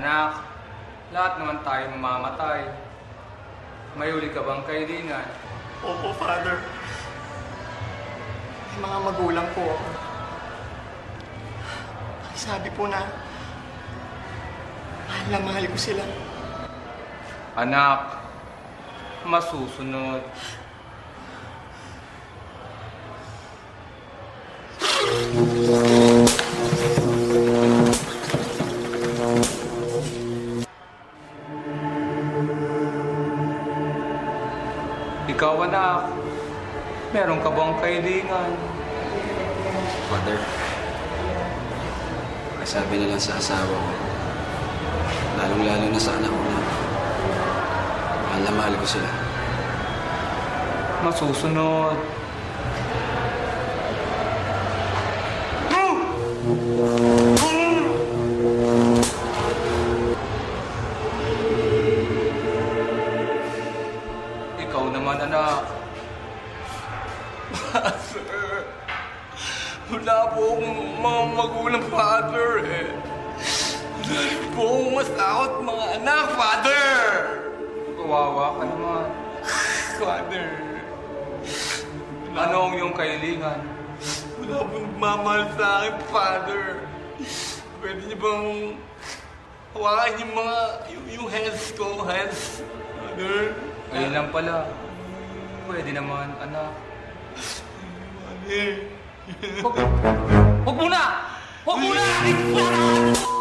Anak, lahat naman tayo mamamatay. May uli ka bang kaibigan? Opo, Father. May mga magulang po ako. Sabi po na, mahal na mahal ko sila. Anak, masusunod. Ikaw, anak, meron ka bang kaibigan? Father, kasabi na lang sa asawa ko, lalong-lalo na sa anak ko na mahal na mahal ko sila. Masusunod. Ikaw naman, anak. Father, wala po akong mga magulang, Father, eh. Wala po akong masakot mga anak, Father! Kawawa ka naman. Father, Ano ang iyong kaibigan? wala pong nagmamahal sa akin, Father. Pwede niyo bang hawakan yung mga, yung hands ko, hands, Father? Ayun lang pala. Pwede naman, anak. Father. Huwag muna! Huwag muna!